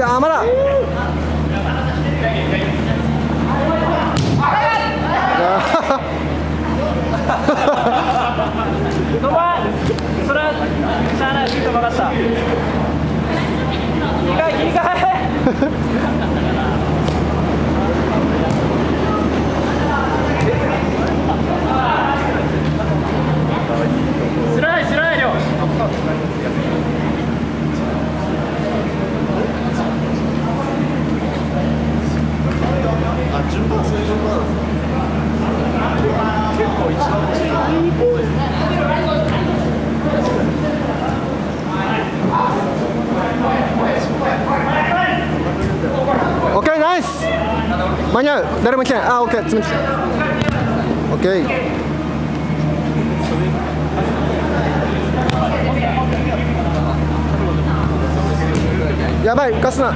やーまだそれはしゃあない、シュート曲がった。切り替え、切り替え。スライスライよ。 順番そういう順番なんですか。結構一番欲しい。 オッケーナイス間に合う誰も来てないあオッケー詰めてオッケーやばいガスない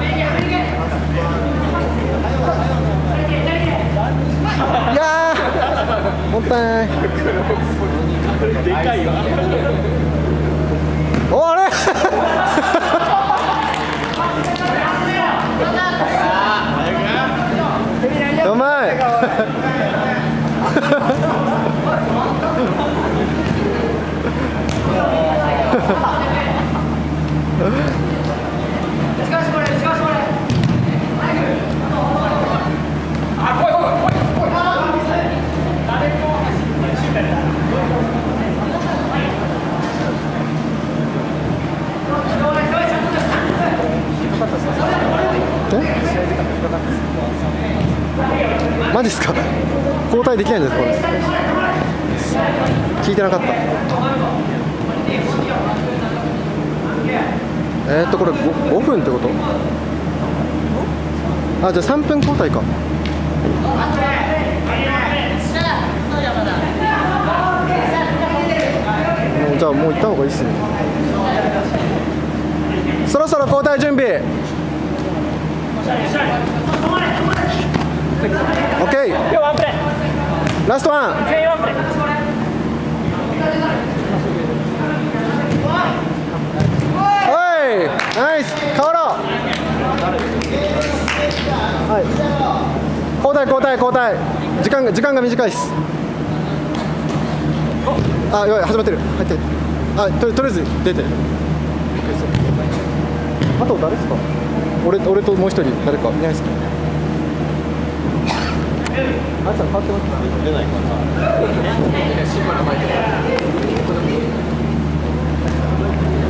やーもったいないでかいよ。 おあれうまいマジっすか交代できないんですこれ聞いてなかったこれ 5分ってことあじゃあ3分交代かじゃあもう行った方がいいっすねそろそろ交代準備オッケーラストワンおいナイス変わろうはい交代時間が短いですあやばい始まってる入ってあとりあえず出てあと誰ですか俺ともう一人誰かいないですかあいつは変わってますか出ないかな